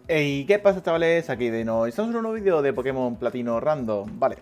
Hey, ¿qué pasa, chavales? Aquí de nuevo. Estamos en un nuevo vídeo de Pokémon Platino Random. Vale.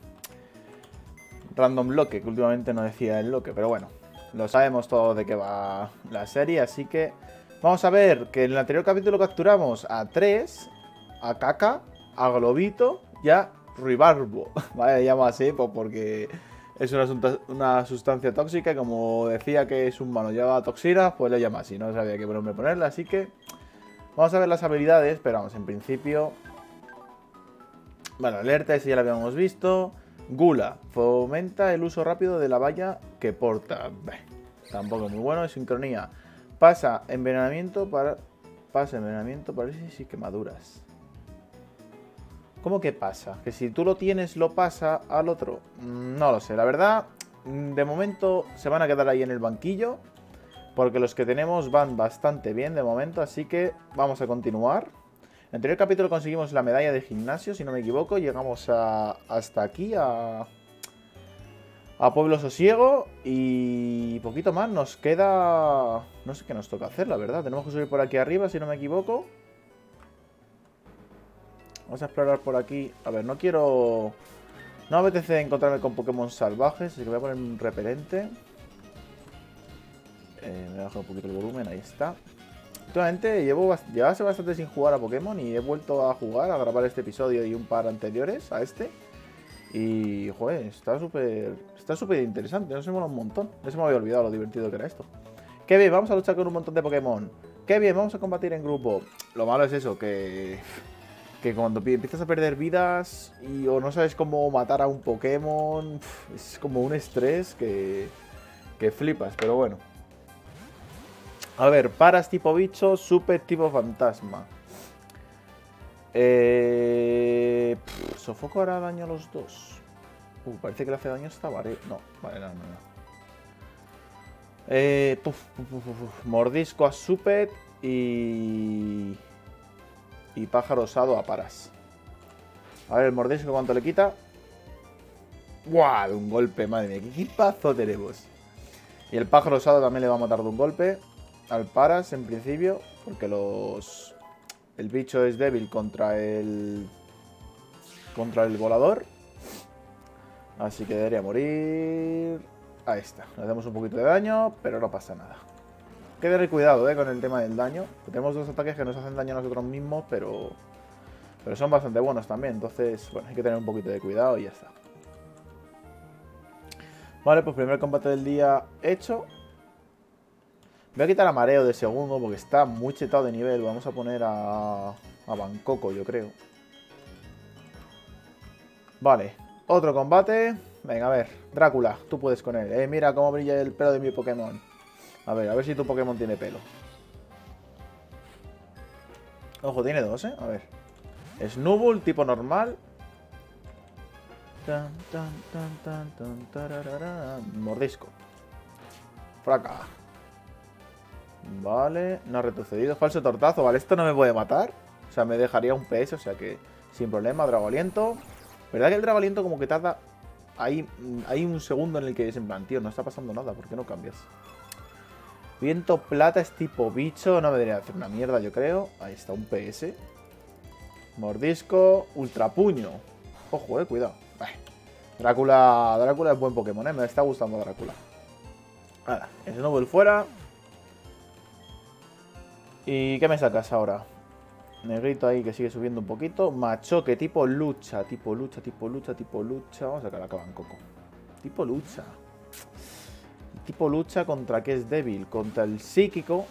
Random Loque, que últimamente no decía el Loque, pero bueno. Lo sabemos todo de qué va la serie, así que... Vamos a ver que en el anterior capítulo capturamos a 3, a Caca, a Globito y a Ribarbo. Vale, le llamo así pues porque es una sustancia tóxica y como decía que es humano lleva toxinas, pues le llama así. No sabía qué nombre ponerle, así que... Vamos a ver las habilidades, pero vamos, en principio... Bueno, alerta, ese ya lo habíamos visto. Gula, fomenta el uso rápido de la valla que porta. Tampoco muy bueno. Sincronía, pasa envenenamiento, parálisis y quemaduras. ¿Cómo que pasa? Que si tú lo tienes, lo pasa al otro. No lo sé, la verdad. De momento se van a quedar ahí en el banquillo, porque los que tenemos van bastante bien de momento, así que vamos a continuar. En el anterior capítulo conseguimos la medalla de gimnasio, si no me equivoco. Llegamos hasta aquí, a Pueblo Sosiego. Y poquito más, nos queda... No sé qué nos toca hacer, la verdad. Tenemos que subir por aquí arriba, si no me equivoco. Vamos a explorar por aquí. A ver, no quiero... No me apetece encontrarme con Pokémon salvajes, así que voy a poner un repelente. Me voy a bajar un poquito el volumen, ahí está. Últimamente llevaba bastante sin jugar a Pokémon y he vuelto a jugar, a grabar este episodio y un par anteriores a este. Y, joder, está súper interesante, no se mola un montón. No se me había olvidado lo divertido que era esto. Qué bien, vamos a luchar con un montón de Pokémon. Qué bien, vamos a combatir en grupo. Lo malo es eso, que cuando empiezas a perder vidas o no sabes cómo matar a un Pokémon, es como un estrés que flipas, pero bueno. A ver, paras tipo bicho, super tipo fantasma. Sofoco hará daño a los dos. Parece que le hace daño esta vale. No, vale, no. Mordisco a Supet y pájaro osado a Paras. A ver, el mordisco cuánto le quita. ¡Guau! De un golpe, madre mía, qué equipazo tenemos. Y el pájaro osado también le va a matar de un golpe al Paras en principio, porque el bicho es débil contra el volador. Así que debería morir. Ahí está. Le hacemos un poquito de daño, pero no pasa nada. Hay que tener cuidado con el tema del daño. Tenemos dos ataques que nos hacen daño a nosotros mismos, pero son bastante buenos también. Entonces, bueno, hay que tener un poquito de cuidado y ya está. Vale, pues primer combate del día hecho. Voy a quitar a Mareo de segundo porque está muy chetado de nivel. Vamos a poner a Bangkoko, yo creo. Vale, otro combate. Venga, a ver, Drácula, tú puedes con él. Mira cómo brilla el pelo de mi Pokémon. A ver si tu Pokémon tiene pelo. Ojo, tiene dos, A ver. Snubbull, tipo normal. Mordisco. Fraca. Vale, no ha retrocedido. Falso tortazo, vale, esto no me puede matar. O sea, me dejaría un PS, o sea que sin problema. Drago aliento. ¿Verdad que el drago aliento como que tarda... Hay un segundo en el que es en plan, tío, no está pasando nada, ¿por qué no cambias? Viento plata es tipo bicho, no me debería hacer una mierda, yo creo. Ahí está, un PS. Mordisco, ultrapuño. Ojo, cuidado. Drácula es buen Pokémon, me está gustando Drácula. Ahora, Snowball fuera. ¿Y qué me sacas ahora? Negrito ahí que sigue subiendo un poquito. Machoque, tipo lucha. Vamos a sacar a Bangkoko. Tipo lucha. Tipo lucha contra qué es débil. Contra el psíquico.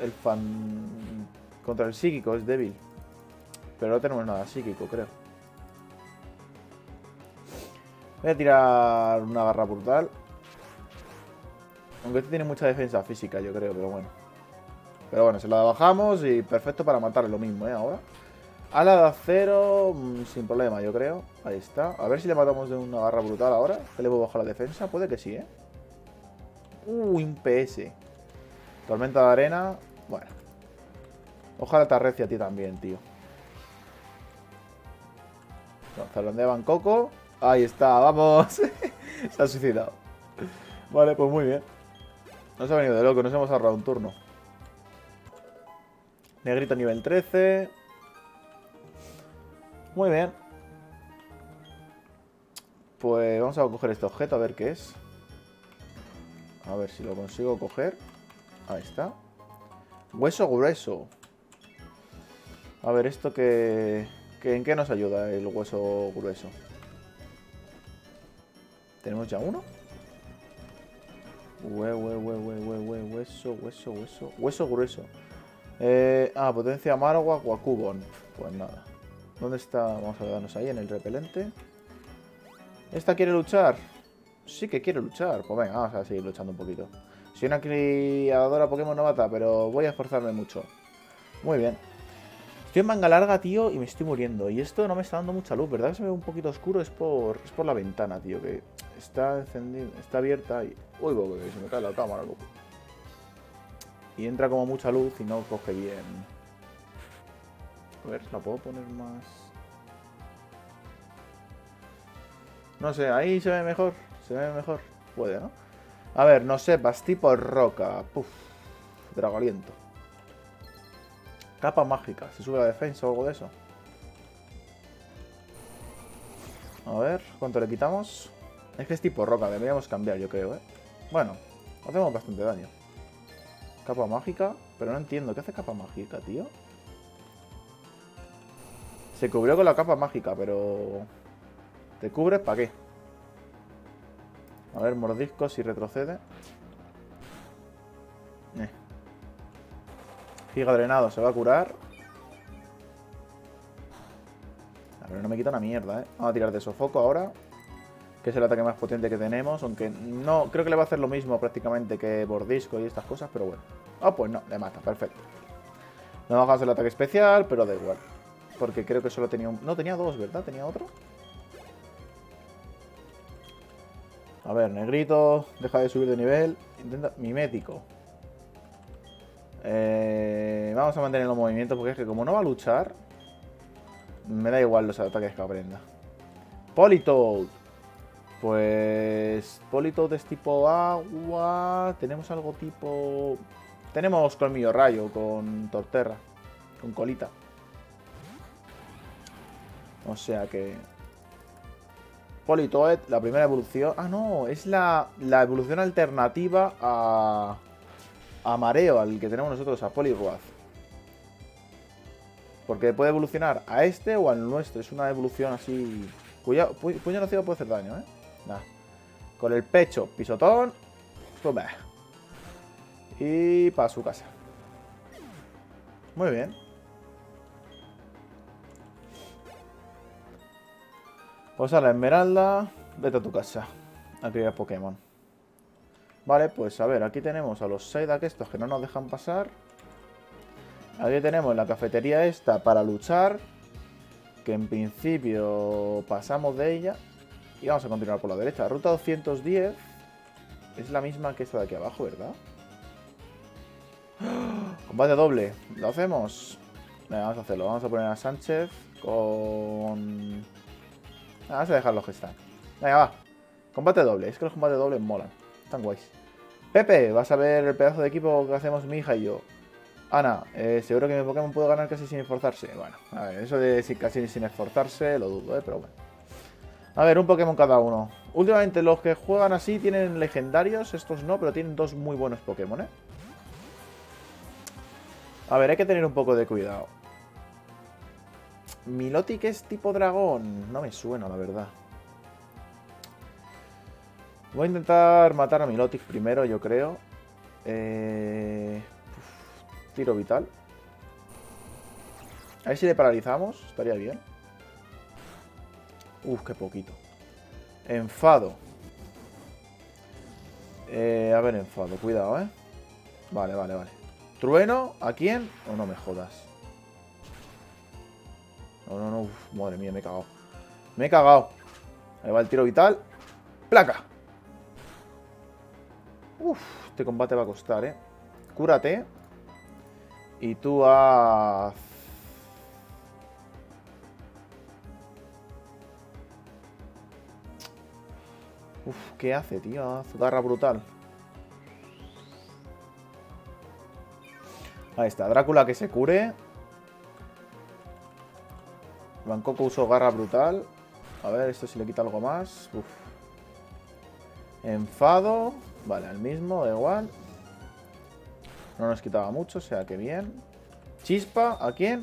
Contra el psíquico es débil. Pero no tenemos nada psíquico, creo. Voy a tirar una garra brutal. Aunque este tiene mucha defensa física, yo creo, pero bueno. Pero bueno, se la bajamos y perfecto para matarle lo mismo, ahora. Ala de acero, sin problema, yo creo. Ahí está. A ver si le matamos de una garra brutal ahora. Que le puedo bajar la defensa. Puede que sí, un PS. Tormenta de arena. Bueno. Ojalá te arrecie a ti también, tío. Salón de Bangkoko. Ahí está, vamos. Se ha suicidado. Vale, pues muy bien. Nos ha venido de loco, nos hemos ahorrado un turno. Negrito nivel 13. Muy bien. Pues vamos a coger este objeto a ver qué es. A ver si lo consigo coger. Ahí está. Hueso grueso. A ver, esto ¿en qué nos ayuda el hueso grueso? ¿Tenemos ya uno? Hueso grueso. Potencia amarga, Guacubon. Pues nada. ¿Dónde está? Vamos a darnos ahí en el repelente. ¿Esta quiere luchar? Sí que quiere luchar. Pues venga, vamos a seguir luchando un poquito. Soy una criadora Pokémon novata, pero voy a esforzarme mucho. Muy bien. Estoy en manga larga, tío, y me estoy muriendo. Y esto no me está dando mucha luz, ¿verdad? Que se ve un poquito oscuro. Es por la ventana, tío, que está encendida, está abierta y... Uy, que se me cae la cámara, loco. Y entra como mucha luz y no coge bien. A ver, ¿la puedo poner más...? No sé, ahí se ve mejor. Se ve mejor. Puede, ¿no? A ver, no sepas, tipo roca. Puf. Dragaliento. Capa mágica. ¿Se sube la defensa o algo de eso? A ver, ¿cuánto le quitamos? Es que es tipo roca, deberíamos cambiar, yo creo, ¿eh? Bueno, hacemos bastante daño. Capa mágica, pero no entiendo. ¿Qué hace capa mágica, tío? Se cubrió con la capa mágica, pero... ¿Te cubres para qué? A ver, mordisco si retrocede. Giga drenado, se va a curar. A ver, no me quita una mierda, ¿eh? Vamos a tirar de sofoco ahora. Que es el ataque más potente que tenemos. Aunque no, creo que le va a hacer lo mismo prácticamente que mordisco y estas cosas, pero bueno. Ah, pues no, le mata, perfecto. No bajas el ataque especial, pero da igual. Porque creo que solo tenía un... No, tenía dos, ¿verdad? ¿Tenía otro? A ver, negrito, deja de subir de nivel. Intenta... Mimético. Vamos a mantener los movimientos porque es que como no va a luchar, me da igual los ataques que aprenda. Politoed. Pues... Politoed es tipo agua. Tenemos algo tipo... Tenemos colmillo rayo con Torterra. Con colita. O sea que... Politoed, la primera evolución... Ah, no, es la evolución alternativa a Mareo, al que tenemos nosotros, a Poliwrath. Porque puede evolucionar a este o al nuestro. Es una evolución así... Puño nocivo puede hacer daño, ¿eh? Nah. Con el pecho, pisotón. Pues bah. Y para su casa. Muy bien. Pues a la esmeralda, vete a tu casa a criar Pokémon. Vale, pues a ver, aquí tenemos a los Psyduck estos que no nos dejan pasar. Aquí tenemos la cafetería esta para luchar, que en principio pasamos de ella. Y vamos a continuar por la derecha. Ruta 210 es la misma que esta de aquí abajo, ¿verdad? Combate doble, ¿lo hacemos? Venga, vamos a hacerlo, vamos a poner a Sánchez con... Vamos a dejarlos que están. Venga, va. Combate doble. Es que los combates dobles molan. Están guays. Pepe, vas a ver el pedazo de equipo que hacemos mi hija y yo. Ana, seguro que mi Pokémon puede ganar casi sin esforzarse. Bueno, a ver, eso de casi sin esforzarse lo dudo, pero bueno. A ver, un Pokémon cada uno. Últimamente los que juegan así tienen legendarios. Estos no, pero tienen dos muy buenos Pokémon, ¿eh? A ver, hay que tener un poco de cuidado. Milotic es tipo dragón. No me suena, la verdad. Voy a intentar matar a Milotic primero, yo creo. Tiro vital. A ver si le paralizamos. Estaría bien. Qué poquito. Enfado. A ver, enfado. Cuidado, Vale, vale, vale. ¿Trueno? ¿A quién? Oh, no me jodas. No, no, no. Madre mía, me he cagado. Me he cagado. Ahí va el tiro vital. ¡Placa! Este combate va a costar, Cúrate. Y tú haz... ¿Qué hace, tío? Haz garra brutal. Ahí está, Drácula que se cure. Bangkok usó garra brutal. A ver, esto si le quita algo más. Uf. Enfado. Vale, al mismo, da igual. No nos quitaba mucho, o sea que bien. Chispa, ¿a quién?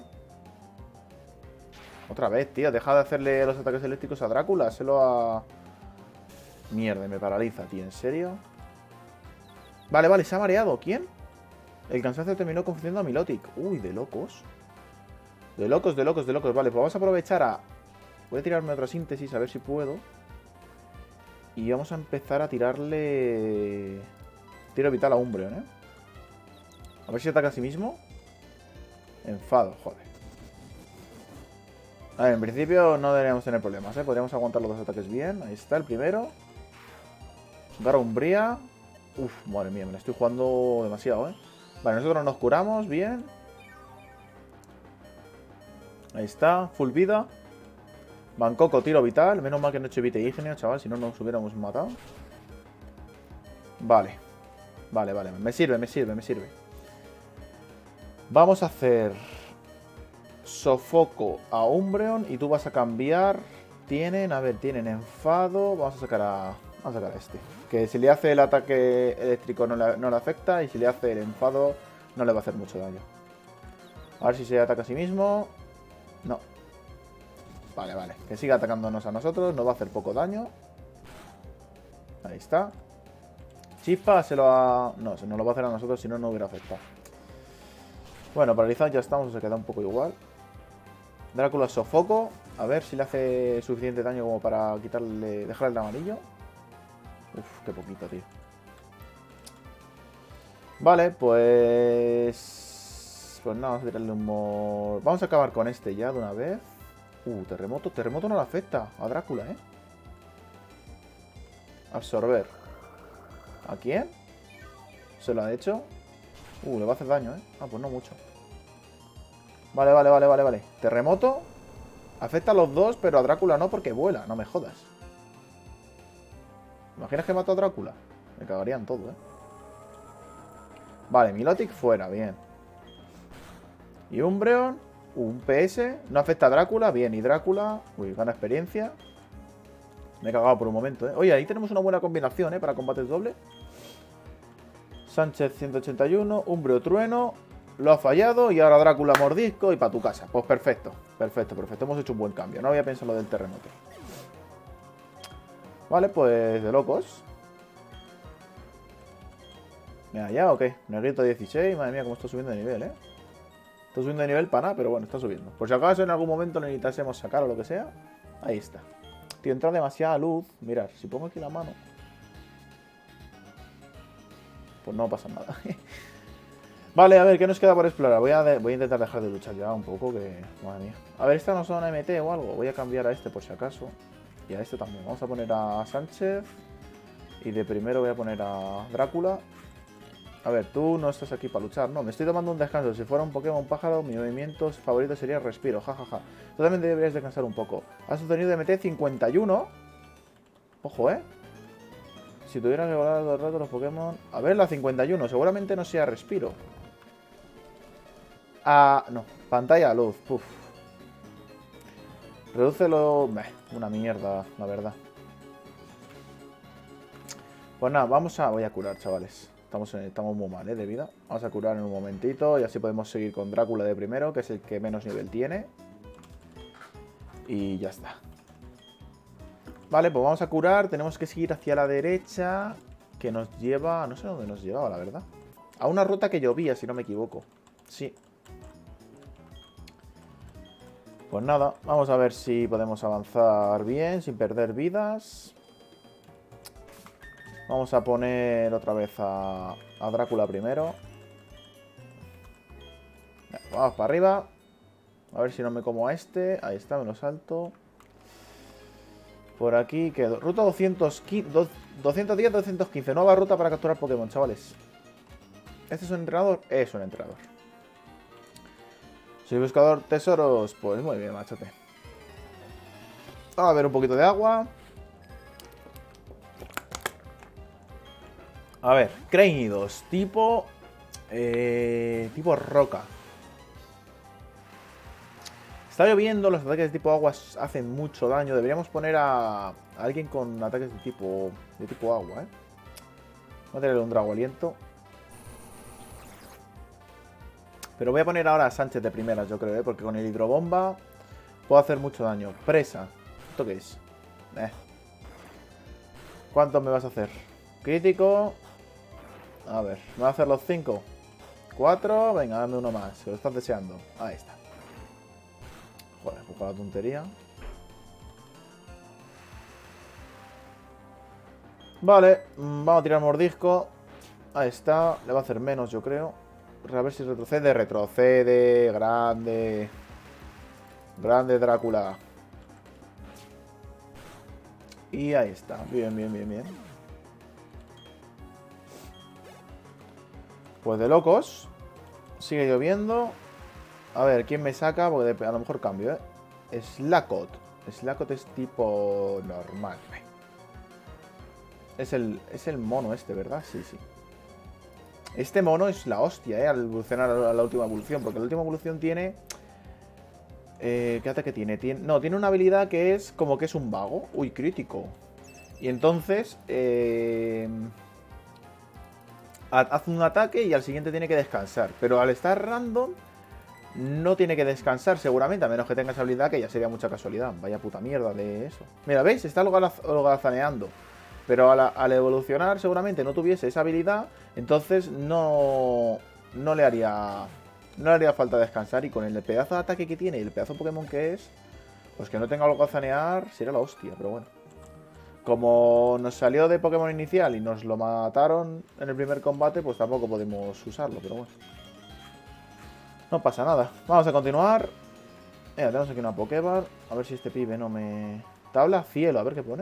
Otra vez, tío. Deja de hacerle los ataques eléctricos a Drácula. Háselo a... Mierda, me paraliza, tío. ¿En serio? Vale, vale, se ha mareado. ¿Quién? El cansancio terminó confundiendo a Milotic. Uy, de locos. De locos, de locos, de locos. Vale, pues vamos a aprovechar a... Voy a tirarme otra síntesis, a ver si puedo. Y vamos a empezar a tirarle... Tiro vital a Umbreon, ¿eh? A ver si ataca a sí mismo. Enfado, joder. A ver, en principio no deberíamos tener problemas, ¿eh? Podríamos aguantar los dos ataques bien. Ahí está el primero. Garra Umbría. Uf, madre mía, me la estoy jugando demasiado, ¿eh? Vale, nosotros nos curamos, bien. Ahí está, full vida. Bangkok, tiro vital. Menos mal que no he hecho Viteígenio, chaval, si no nos hubiéramos matado. Vale. Vale, vale, me sirve, me sirve, me sirve. Vamos a hacer Sofoco a Umbreon y tú vas a cambiar. Tienen, a ver, tienen enfado. Vamos a sacar a este. Que si le hace el ataque eléctrico no le afecta. Y si le hace el enfado no le va a hacer mucho daño. A ver si se ataca a sí mismo. No. Vale, vale. Que siga atacándonos a nosotros. Nos va a hacer poco daño. Ahí está. Chispa se lo ha... No, se nos lo va a hacer a nosotros, si no, no hubiera afectado. Bueno, paralizado ya estamos, se queda un poco igual. Drácula Sofoco. A ver si le hace suficiente daño como para quitarle, dejarle el amarillo. Uf, qué poquito, tío. Vale, pues... Pues nada, vamos a tirarle un... Vamos a acabar con este ya de una vez. Terremoto. Terremoto no le afecta a Drácula, ¿eh? Absorber. ¿A quién? ¿Se lo ha hecho? Le va a hacer daño, ¿eh? Ah, pues no mucho. Vale, vale, vale, vale, vale. Terremoto. Afecta a los dos, pero a Drácula no porque vuela. No me jodas. ¿Imaginas que mato a Drácula? Me cagarían todo, ¿eh? Vale, Milotic fuera, bien. Y Umbreon. Un PS. No afecta a Drácula, bien. Y Drácula. Uy, gana experiencia. Me he cagado por un momento, ¿eh? Oye, ahí tenemos una buena combinación, ¿eh? Para combates doble. Sánchez 181. Umbreon Trueno. Lo ha fallado. Y ahora Drácula mordisco. Y para tu casa. Pues perfecto. Perfecto, perfecto. Hemos hecho un buen cambio. No había pensado lo del terremoto. Vale, pues de locos. Mira, ¿ya o qué? Negrito 16. Madre mía, cómo está subiendo de nivel, ¿eh? Está subiendo de nivel para nada, pero bueno, está subiendo. Por si acaso en algún momento necesitásemos sacar o lo que sea. Ahí está. Tío, entra demasiada luz. Mirad, si pongo aquí la mano. Pues no pasa nada. Vale, a ver, ¿qué nos queda por explorar? Voy a intentar dejar de luchar ya un poco, que... Madre mía. A ver, esta no son MT o algo. Voy a cambiar a este por si acaso. Y a este también. Vamos a poner a Sánchez. Y de primero voy a poner a Drácula. A ver, tú no estás aquí para luchar. No, me estoy tomando un descanso. Si fuera un Pokémon pájaro, mi movimiento favorito sería respiro. Jajaja. Totalmente deberías descansar un poco. Has obtenido MT 51. Ojo, Si tuviera que volar todo el rato los Pokémon... A ver, la 51. Seguramente no sea respiro. Ah, no. Pantalla luz. Puf. Redúcelo... una mierda, la verdad. Pues nada, voy a curar, chavales. Estamos muy mal, de vida. Vamos a curar en un momentito y así podemos seguir con Drácula de primero, que es el que menos nivel tiene. Y ya está. Vale, pues vamos a curar. Tenemos que seguir hacia la derecha, que nos lleva... No sé dónde nos llevaba, la verdad. A una ruta que llovía, si no me equivoco. Sí. Pues nada, vamos a ver si podemos avanzar bien, sin perder vidas. Vamos a poner otra vez a Drácula primero. Vamos para arriba. A ver si no me como a este. Ahí está, me lo salto. Por aquí quedo. Ruta 210, 215. Nueva ruta para capturar Pokémon, chavales. ¿Este es un entrenador? Es un entrenador. Soy buscador tesoros. Pues muy bien, machote. Vamos a ver un poquito de agua. A ver, Cranidos, tipo roca. Está lloviendo, los ataques de tipo agua hacen mucho daño. Deberíamos poner a alguien con ataques de tipo agua, ¿eh? Voy a tener un Drago Aliento. Pero voy a poner ahora a Sánchez de primeras, yo creo, ¿eh? Porque con el hidrobomba puedo hacer mucho daño. Presa. ¿Esto qué es? ¿Cuántos me vas a hacer? Crítico. A ver, ¿me va a hacer los 5? 4. Venga, dame uno más, que lo estás deseando. Ahí está. Joder, poca la tontería. Vale, vamos a tirar mordisco. Ahí está, le va a hacer menos, yo creo. A ver si retrocede. Retrocede, grande. Grande Drácula. Y ahí está, bien, bien, bien, bien. Pues de locos. Sigue lloviendo. A ver, ¿quién me saca? Porque a lo mejor cambio, ¿eh? Slackot. Slackot es tipo normal. Es el mono este, ¿verdad? Sí, sí. Este mono es la hostia, ¿eh? Al evolucionar a la última evolución. Porque la última evolución tiene... ¿qué ataque tiene? No, tiene una habilidad que es como que es un vago. Uy, crítico. Y entonces... hace un ataque y al siguiente tiene que descansar. Pero al estar random... No tiene que descansar seguramente, a menos que tenga esa habilidad, que ya sería mucha casualidad. Vaya puta mierda de eso. Mira, ¿veis? Está holgazaneando. Pero al evolucionar seguramente no tuviese esa habilidad, entonces no le haría falta descansar. Y con el pedazo de ataque que tiene y el pedazo de Pokémon que es, pues que no tenga holgazanear sería la hostia, pero bueno. Como nos salió de Pokémon inicial y nos lo mataron en el primer combate, pues tampoco podemos usarlo, pero bueno. No pasa nada. Vamos a continuar. Mira, tenemos aquí una Pokéball. A ver si este pibe no me... Tabla cielo, a ver qué pone.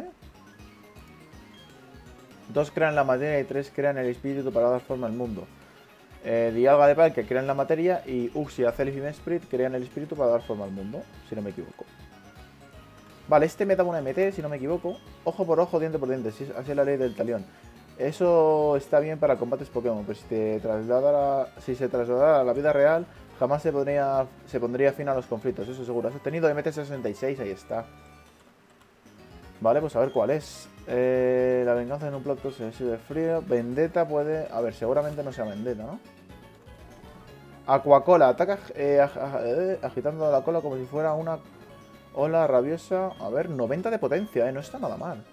2 crean la materia y 3 crean el espíritu para dar forma al mundo. Dialga de Pal que crean la materia y Uxie, Azelf y Mesprit crean el espíritu para dar forma al mundo, si no me equivoco. Vale, este me da una MT, si no me equivoco. Ojo por ojo, diente por diente, así es la ley del talión. Eso está bien para combates Pokémon, pero si se trasladara a la vida real, jamás se pondría fin a los conflictos, eso seguro. Has obtenido MT66, ahí está. Vale, pues a ver cuál es. La venganza en un plato se sirve frío. Vendetta puede... A ver, seguramente no sea Vendetta, ¿no? Aquacola, ataca agitando la cola como si fuera una ola rabiosa. A ver, 90 de potencia, no está nada mal.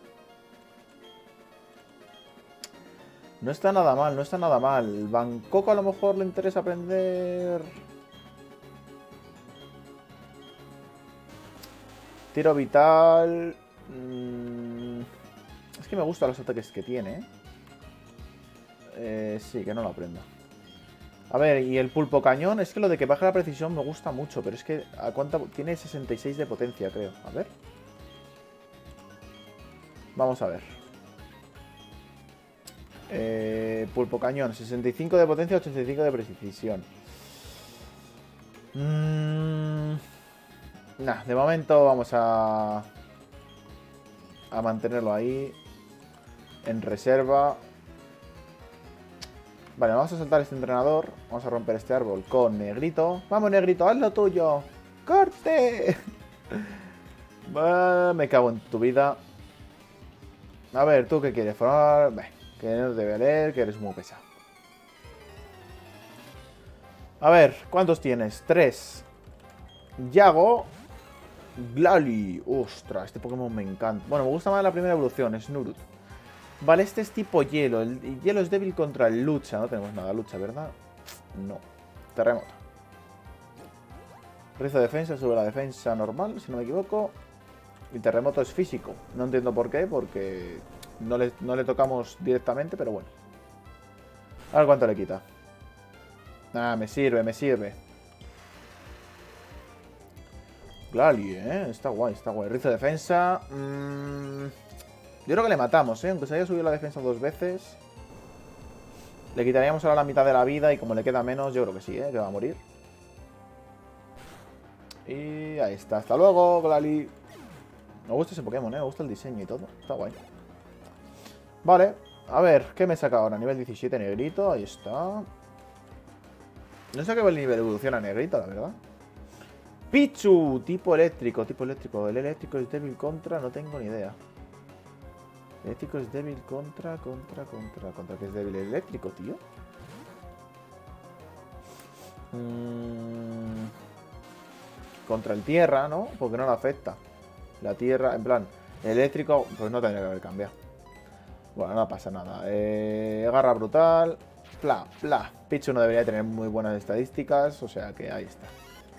No está nada mal, no está nada mal. Bangkok a lo mejor le interesa aprender... Tiro vital... Es que me gustan los ataques que tiene, sí, que no lo aprendo. A ver, y el pulpo cañón, es que lo de que baje la precisión me gusta mucho, pero es que ¿a cuánta? Tiene 66 de potencia, creo. A ver. Vamos a ver. Pulpo cañón, 65 de potencia, 85 de precisión. Nah, de momento vamos a mantenerlo ahí. En reserva. Vale, vamos a saltar este entrenador. Vamos a romper este árbol con Negrito. ¡Vamos, Negrito! ¡Haz lo tuyo! ¡Corte! Me cago en tu vida. A ver, ¿tú qué quieres? Formar... Que no te voy a leer, que eres muy pesado. A ver, ¿cuántos tienes? 3. Yago. Glalie. Ostras, este Pokémon me encanta. Bueno, me gusta más la primera evolución, Snurut. Vale, este es tipo hielo. El hielo es débil contra el lucha. No tenemos nada lucha, ¿verdad? No. Terremoto. Rizo de defensa, sube la defensa normal, si no me equivoco. Y terremoto es físico. No entiendo por qué, porque no le tocamos directamente, pero bueno. A ver cuánto le quita. Ah, me sirve, me sirve. Glalie, está guay, está guay. Rizo de defensa. Yo creo que le matamos, aunque se haya subido la defensa 2 veces. Le quitaríamos ahora la mitad de la vida y como le queda menos, yo creo que sí, que va a morir. Y ahí está. Hasta luego, Glalie. Me gusta ese Pokémon, me gusta el diseño y todo. Está guay. Vale, a ver, ¿qué me saca ahora? Nivel 17, Negrito, ahí está. No sé qué nivel evoluciona Negrito, la verdad. Pichu, tipo eléctrico, tipo eléctrico. El eléctrico es débil contra, no tengo ni idea. Eléctrico es débil contra que es débil el eléctrico, tío. Contra el tierra, ¿no? Porque no le afecta. La tierra, en plan, el eléctrico, pues no tendría que haber cambiado. Bueno, no pasa nada. Garra brutal. Pla, pla. Pichu no debería tener muy buenas estadísticas, o sea que ahí está.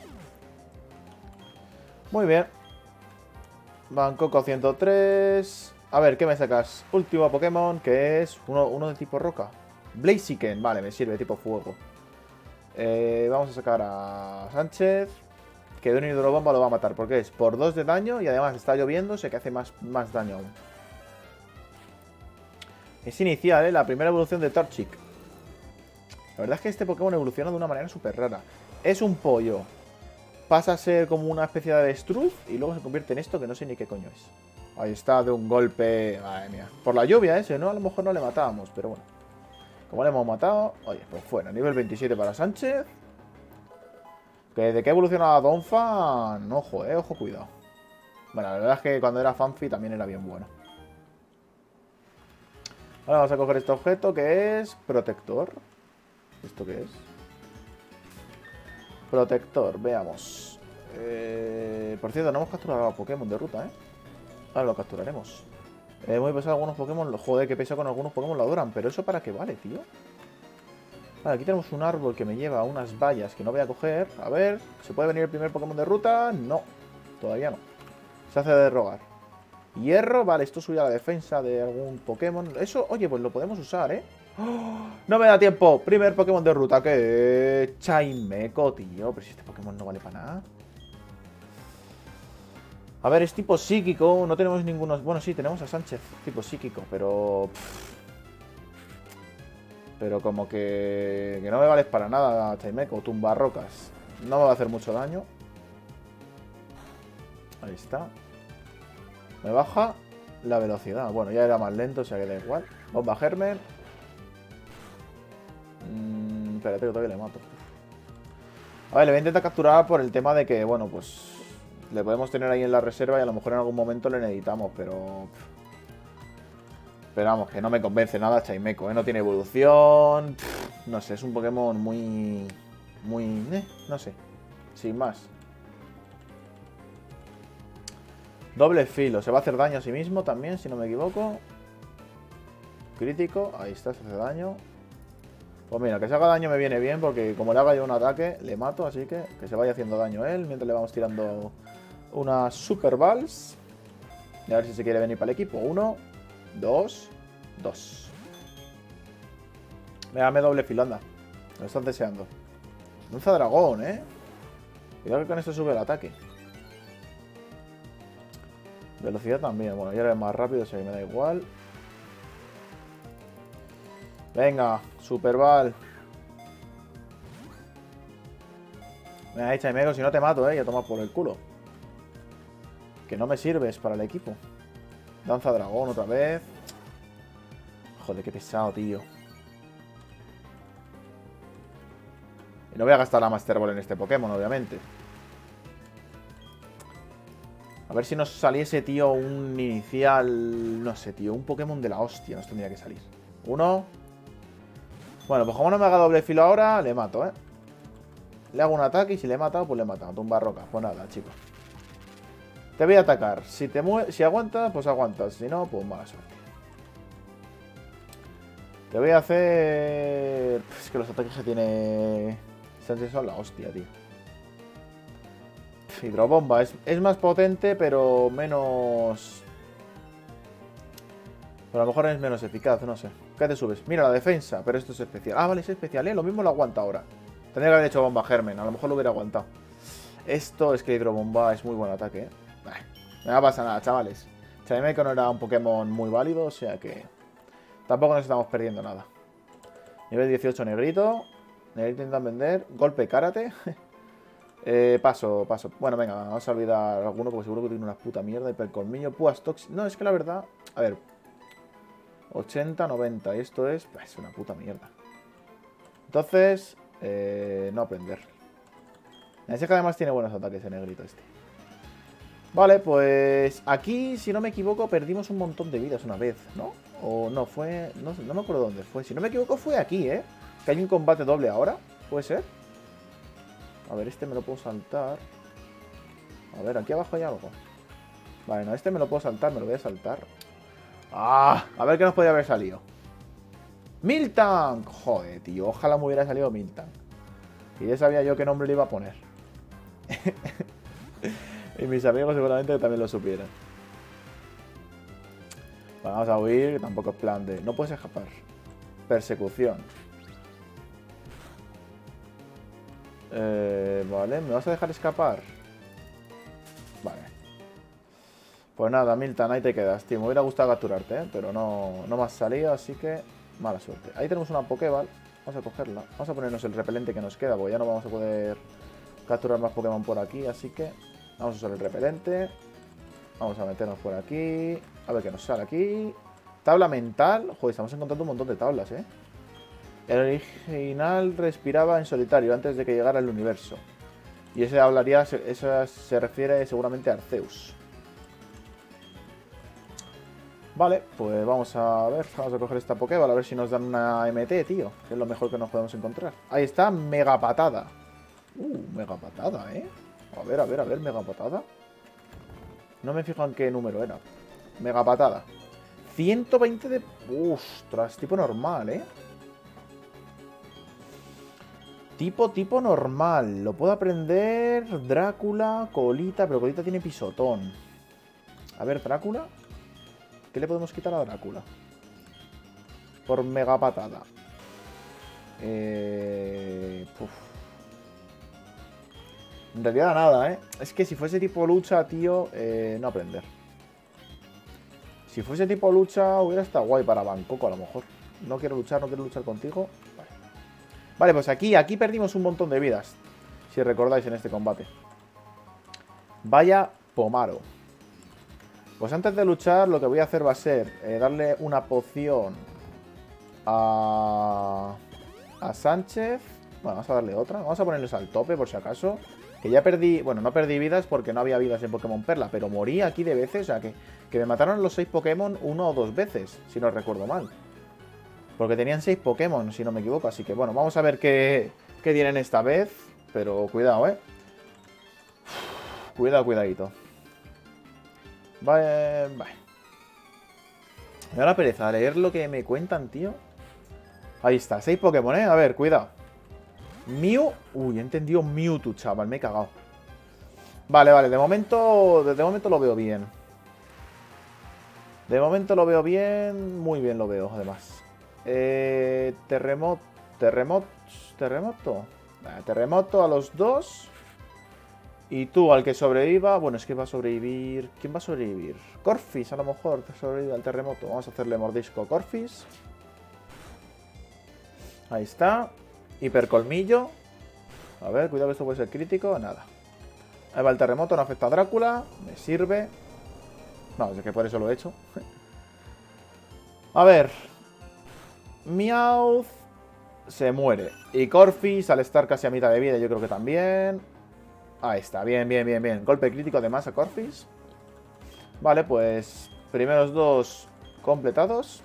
Muy bien. Bancoco 103. A ver, ¿qué me sacas? Último Pokémon, que es uno de tipo roca. Blaziken, vale, me sirve, tipo fuego. Vamos a sacar a Sánchez. Que de un hidrobomba lo va a matar, porque es por 2 de daño y además está lloviendo, sé que hace más daño aún. Es inicial, la primera evolución de Torchic. La verdad es que este Pokémon evoluciona de una manera súper rara. Es un pollo. Pasa a ser como una especie de avestruz y luego se convierte en esto que no sé ni qué coño es. Ahí está, de un golpe. Madre mía. Por la lluvia ese, ¿no? A lo mejor no le matábamos, pero bueno. Como le hemos matado, oye, pues fuera. Nivel 27 para Sánchez. Que de que evoluciona Donphan, ojo, ojo, cuidado. Bueno, la verdad es que cuando era Fanfi también era bien bueno. Ahora vamos a coger este objeto que es protector. ¿Esto qué es? Protector, veamos. Por cierto, no hemos capturado a Pokémon de ruta, ¿eh? Ahora lo capturaremos. Muy pesado algunos Pokémon. Joder, que pesa con algunos Pokémon lo adoran. Pero ¿eso para qué vale, tío? Vale, aquí tenemos un árbol que me lleva a unas vallas que no voy a coger. A ver, ¿se puede venir el primer Pokémon de ruta? No, todavía no. Se hace de rogar. Hierro, vale, esto sube a la defensa de algún Pokémon. Eso, oye, pues lo podemos usar, ¿eh? ¡Oh! No me da tiempo. Primer Pokémon de ruta, que Chaimeco, tío. Pero si este Pokémon no vale para nada. A ver, es tipo psíquico. No tenemos ninguno. Bueno, sí, tenemos a Sánchez, tipo psíquico, pero... Pero como que no me vales para nada, Chaimeco. Tumbarrocas. No me va a hacer mucho daño. Ahí está. Me baja la velocidad. Bueno, ya era más lento, o sea que da igual. Bomba Germen. Espérate que todavía le mato. A ver, le voy a intentar capturar por el tema de que, bueno, pues... Le podemos tener ahí en la reserva y a lo mejor en algún momento le necesitamos, pero... Pero vamos, que no me convence nada Chaimeco, ¿eh? No tiene evolución... No sé, es un Pokémon muy... no sé. Sin más. Doble filo. Se va a hacer daño a sí mismo también, si no me equivoco. Crítico. Ahí está, se hace daño. Pues mira, que se haga daño me viene bien porque como le haga yo un ataque, le mato. Así que se vaya haciendo daño él mientras le vamos tirando unas Super Balls. Y a ver si se quiere venir para el equipo. 1, 2, 2. Dame doble filo, anda. Lo estás deseando. Lanza dragón, Cuidado que con esto sube el ataque. Velocidad también. Bueno, ya era más rápido, así que me da igual. Venga, Super Ball. Me ha hecho Chaimeco, si no te mato, ya tomas por el culo. Que no me sirves para el equipo. Danza dragón otra vez. Joder, qué pesado, tío. Y no voy a gastar la Master Ball en este Pokémon, obviamente. A ver si nos saliese, tío, un inicial... No sé, tío, un Pokémon de la hostia nos tendría que salir. 1. Bueno, pues como no me haga doble filo ahora, le mato, Le hago un ataque y si le he matado, pues le he matado. Tumba roca. Pues nada, chicos. Te voy a atacar. Si aguantas, pues aguantas. Si no, pues mala suerte. Te voy a hacer... Es que los ataques que tiene Sánchez son la hostia, tío. Hidrobomba. Es más potente, pero menos... Pero a lo mejor es menos eficaz, no sé. ¿Qué te subes? Mira, la defensa, pero esto es especial. Ah, vale, es especial, Lo mismo lo aguanta ahora. Tendría que haber hecho bomba germen, a lo mejor lo hubiera aguantado. Esto es que hidrobomba es muy buen ataque, No me pasa nada, chavales. Chaimeco no era un Pokémon muy válido, o sea que... Tampoco nos estamos perdiendo nada. Nivel 18, negrito. Negrito intentan vender. Golpe karate. Paso. Bueno, venga, vamos a olvidar alguno porque seguro que tiene una puta mierda. Hipercolmillo, púas tóxicas. No, es que la verdad... A ver... 80, 90. Y esto es una puta mierda. Entonces, no aprender. Ese que además tiene buenos ataques, el negrito este. Vale, pues aquí, si no me equivoco, perdimos un montón de vidas una vez, ¿no? O no, fue... No me acuerdo dónde fue. Si no me equivoco, fue aquí, ¿eh? Que hay un combate doble ahora. ¿Puede ser? A ver, este me lo puedo saltar. A ver, aquí abajo hay algo. Vale, no, este me lo puedo saltar, me lo voy a saltar. ¡Ah! A ver qué nos podría haber salido. ¡Miltank! Joder, tío, ojalá me hubiera salido Miltank. Y ya sabía yo qué nombre le iba a poner. Y mis amigos seguramente también lo supieran. Bueno, vamos a huir, que tampoco es plan de... No puedes escapar. Persecución. Vale, ¿me vas a dejar escapar? Vale. Pues nada, Milton, ahí te quedas, tío. Me hubiera gustado capturarte, ¿eh? Pero no me has salido, así que... Mala suerte. Ahí tenemos una Pokéball. Vamos a cogerla. Vamos a ponernos el repelente que nos queda, porque ya no vamos a poder capturar más Pokémon por aquí, así que... Vamos a usar el repelente. Vamos a meternos por aquí. A ver qué nos sale aquí. Tabla mental. Joder, estamos encontrando un montón de tablas, ¿eh? El original respiraba en solitario antes de que llegara el universo. Y ese hablaría, eso se refiere seguramente a Arceus. Vale, pues vamos a ver. Vamos a coger esta Pokéball a ver si nos dan una MT, tío. Que es lo mejor que nos podemos encontrar. Ahí está, Mega Patada. Mega Patada, ¿eh? A ver, Mega Patada. No me fijo en qué número era. Mega Patada. 120 de... ¡Ostras! Tipo normal, ¿eh? Tipo normal. Lo puedo aprender... Drácula, Colita... Pero Colita tiene pisotón. A ver, Drácula. ¿Qué le podemos quitar a Drácula? Por Mega Patada. En realidad nada, ¿eh? Es que si fuese tipo lucha, tío, no aprender. Si fuese tipo lucha, hubiera estado guay para Bangkok a lo mejor. No quiero luchar contigo. Vale, vale, pues aquí perdimos un montón de vidas. Si recordáis en este combate. Vaya Pomaro. Pues antes de luchar, lo que voy a hacer va a ser darle una poción a Sánchez. Bueno, vamos a darle otra. Vamos a ponerles al tope por si acaso. Que ya perdí... Bueno, no perdí vidas porque no había vidas en Pokémon Perla. Pero morí aquí de veces. O sea, que me mataron los 6 Pokémon 1 o 2 veces. Si no recuerdo mal. Porque tenían 6 Pokémon, si no me equivoco. Así que bueno, vamos a ver qué tienen esta vez. Pero cuidado, Cuidadito. Vale. Me da la pereza leer lo que me cuentan, tío. Ahí está, 6 Pokémon, A ver, cuidado. Mew. Uy, he entendido Mewtwo, chaval. Me he cagado. Vale. De momento lo veo bien. Muy bien lo veo, además. Terremoto a los 2. Y tú, al que sobreviva... Bueno, es que va a sobrevivir... ¿Quién va a sobrevivir? Corphis, a lo mejor, sobrevive al terremoto. Vamos a hacerle mordisco a Corphis. Ahí está. Hipercolmillo. A ver, cuidado que esto puede ser crítico. Nada. Ahí va el terremoto, no afecta a Drácula. Me sirve. No, es que por eso lo he hecho. A ver. Meowth se muere. Y Corphis, al estar casi a mitad de vida, yo creo que también. Ahí está, bien. Golpe crítico además a Corphis. Vale, pues primeros 2 completados.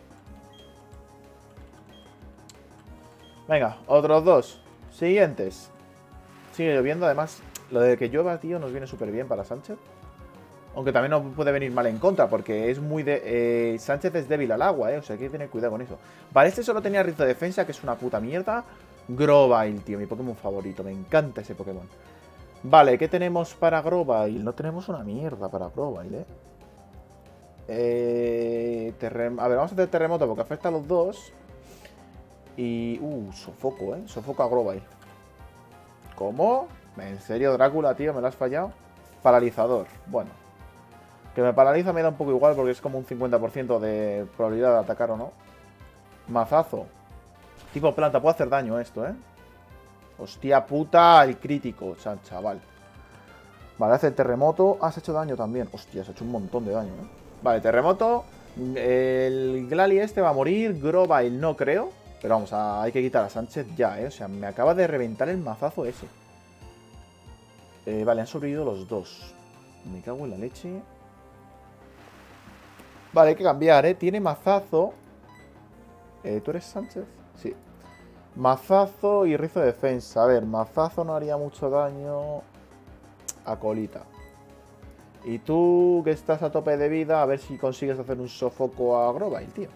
Venga, otros 2 siguientes. Sigue lloviendo, además lo de que llueva, tío, nos viene súper bien para Sánchez. Aunque también nos puede venir mal en contra, porque es muy de... Sánchez es débil al agua, o sea, hay que tener cuidado con eso. Vale, este solo tenía rizo de defensa, que es una puta mierda. Grovyle, tío, mi Pokémon favorito, me encanta ese Pokémon. Vale, ¿qué tenemos para Grovyle? No tenemos una mierda para Grovyle, A ver, vamos a hacer terremoto porque afecta a los 2. Y... sofoco, Sofoco a Grovyle. ¿Cómo? ¿En serio, Drácula, tío? ¿Me lo has fallado? Paralizador. Bueno. Que me paraliza me da un poco igual porque es como un 50% de probabilidad de atacar o no. Mazazo. Tipo planta. Puede hacer daño esto, Hostia puta, el crítico, chaval. Vale, hace el terremoto. Se ha hecho daño también. Hostia, se ha hecho un montón de daño, Vale, terremoto. El Glalie este va a morir. Grovyle no creo. Pero vamos, hay que quitar a Sánchez ya, O sea, me acaba de reventar el mazazo ese. Vale, han sobrevivido los dos. Me cago en la leche. Vale, hay que cambiar, ¿eh? Tiene mazazo. ¿Tú eres Sánchez? Sí. Mazazo y rizo de defensa. A ver, mazazo no haría mucho daño a colita. Y tú, que estás a tope de vida, a ver si consigues hacer un sofoco a Grovyle, tío.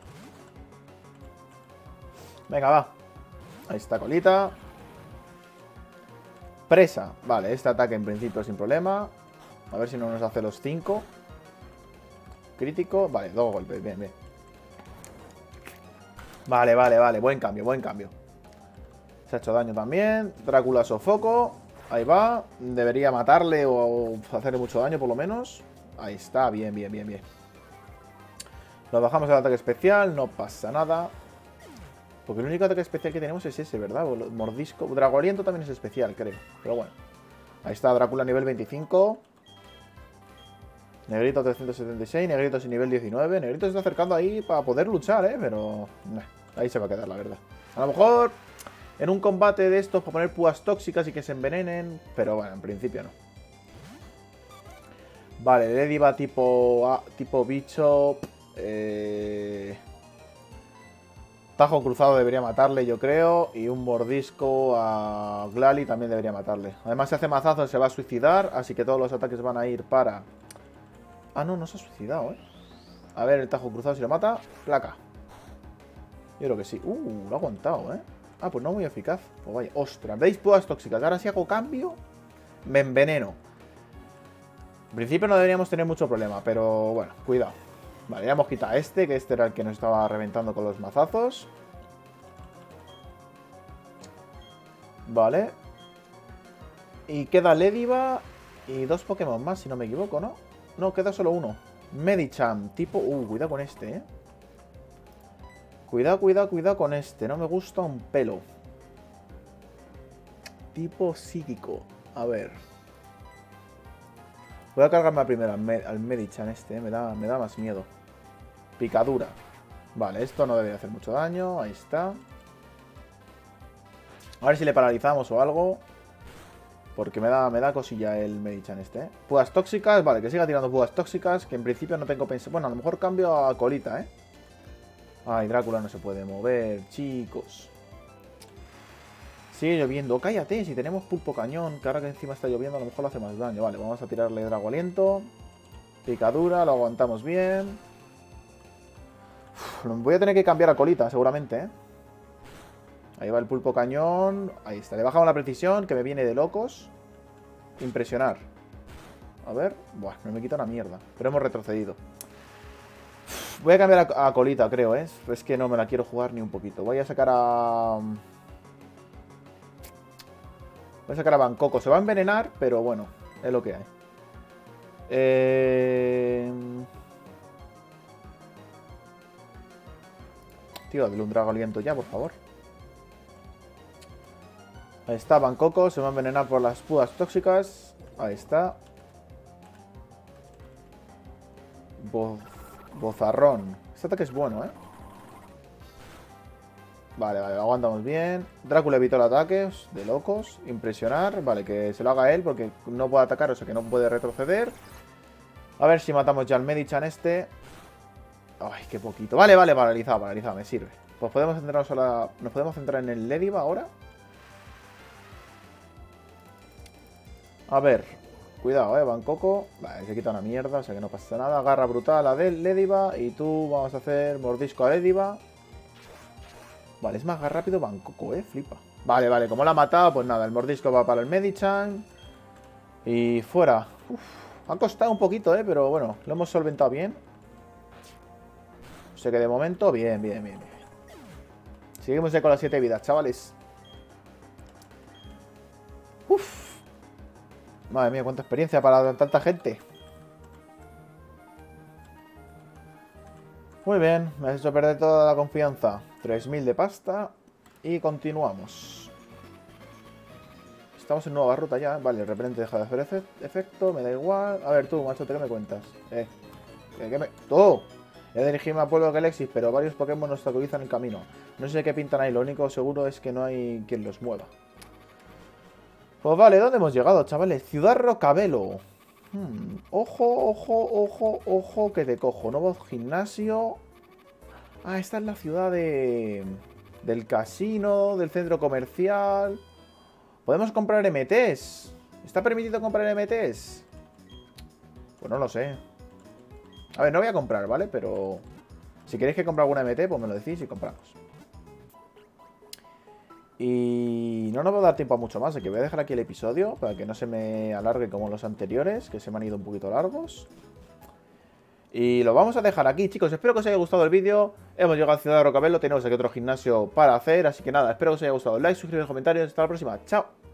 Venga, va. Ahí está colita. Presa. Vale, este ataque en principio sin problema. A ver si no nos hace los 5. Crítico. Vale, 2 golpes. Bien, bien. Vale, vale, vale. Buen cambio, buen cambio. Se ha hecho daño también. Drácula sofoco. Ahí va. Debería matarle o hacerle mucho daño por lo menos. Ahí está. Bien, bien, bien, bien. Nos bajamos el ataque especial. No pasa nada. Porque el único ataque especial que tenemos es ese, ¿verdad? Mordisco. Dragoliento también es especial, creo. Pero bueno. Ahí está Drácula nivel 25. Negrito 376. Negrito sin nivel 19. Negrito se está acercando ahí para poder luchar, ¿eh? Pero... ahí se va a quedar, la verdad. A lo mejor en un combate de estos para poner púas tóxicas y que se envenenen. Pero bueno, en principio no. Vale, Lady va tipo bicho. Tajo cruzado debería matarle, yo creo. Y un mordisco a Glalie también debería matarle. Además, si hace mazazo se va a suicidar. Así que todos los ataques van a ir para... Ah, no, no se ha suicidado, ¿eh? A ver, el tajo cruzado si lo mata. Placa. Yo creo que sí. Lo ha aguantado, ¿eh? Ah, pues no muy eficaz. Pues vaya. Ostras, ¿veis púas tóxicas? Ahora si hago cambio, me enveneno. En principio no deberíamos tener mucho problema, pero bueno, cuidado. Vale, ya hemos quitado a este, que este era el que nos estaba reventando con los mazazos. Vale. Y queda Lediva y 2 Pokémon más, si no me equivoco, ¿no? No, queda solo uno. Medicham, tipo... cuidado con este, ¿eh? Cuidado, cuidado, cuidado con este. No me gusta un pelo. Tipo psíquico. A ver. Voy a cargarme primero al Medicham este, ¿eh? Me da más miedo. Picadura. Vale, esto no debería hacer mucho daño. Ahí está. A ver si le paralizamos o algo. Porque me da cosilla el Medicham este, ¿eh? Púas tóxicas. Vale, que siga tirando púas tóxicas. Que en principio no tengo pensado... Bueno, a lo mejor cambio a colita, ¿eh? Ay, Drácula no se puede mover, chicos. Sigue lloviendo. Cállate, si tenemos pulpo cañón, que ahora que encima está lloviendo a lo mejor le hace más daño. Vale, vamos a tirarle Dragoliento. Picadura, lo aguantamos bien. Voy a tener que cambiar a colita, seguramente, ¿eh? Ahí va el pulpo cañón. Ahí está, le bajamos la precisión, que me viene de locos. Impresionar. A ver. Buah, no me quita una mierda. Pero hemos retrocedido. Voy a cambiar a colita, creo, ¿eh? Es que no me la quiero jugar ni un poquito. Voy a sacar a... Voy a sacar a Bancoco. Se va a envenenar, pero bueno, es lo que hay. Tío, dale un Dragoliento ya, por favor. Ahí está, Bancoco. Se va a envenenar por las púas tóxicas. Ahí está. Bozarrón. Este ataque es bueno, ¿eh? Vale, vale, lo aguantamos bien. Drácula evitó el ataque, de locos. Impresionar. Vale, que se lo haga él porque no puede atacar, o sea que no puede retroceder. A ver si matamos ya al Medicham este. Ay, qué poquito. Vale, vale, paralizado, paralizado, me sirve. Pues podemos centrarnos nos podemos centrar en el Lediva ahora. A ver. Cuidado, Bancoco. Vale, se quita una mierda, o sea que no pasa nada. Garra brutal a Lediva. Y tú vamos a hacer mordisco a Lediva. Vale, es más rápido Bancoco, flipa. Vale, vale, como la ha matado, pues nada, el mordisco va para el Medicham. Y fuera. Uf, ha costado un poquito, pero bueno, lo hemos solventado bien. O sea que de momento, bien, bien, bien, bien. Seguimos ya con las 7 vidas, chavales. Uf. Madre mía, cuánta experiencia para tanta gente. Muy bien, me has hecho perder toda la confianza. 3000 de pasta. Y continuamos. Estamos en nueva ruta ya. Vale, el repelente deja de hacer efecto. Me da igual. A ver tú, machote, ¿qué me cuentas? ¿Qué me...? ¡Tú! He de dirigirme a Pueblo Galaxy, pero varios Pokémon nos obstaculizan el camino. No sé qué pintan ahí. Lo único seguro es que no hay quien los mueva. Pues vale, ¿dónde hemos llegado, chavales? Ciudad Rocabelo. Ojo, ojo, ojo, ojo, que te cojo. Nuevo gimnasio. Ah, esta es la ciudad del casino, del centro comercial. Podemos comprar MTs. ¿Está permitido comprar MTs? Pues no lo sé. A ver, no voy a comprar, ¿vale? Pero si queréis que compre alguna MT, pues me lo decís y compramos. Y no nos va a dar tiempo a mucho más, así que voy a dejar aquí el episodio para que no se me alargue como los anteriores, que se me han ido un poquito largos. Y lo vamos a dejar aquí, chicos. Espero que os haya gustado el vídeo. Hemos llegado a Ciudad de Rocabelo, tenemos aquí otro gimnasio para hacer. Así que nada, espero que os haya gustado. Like, suscribiros, comentarios. Hasta la próxima. Chao.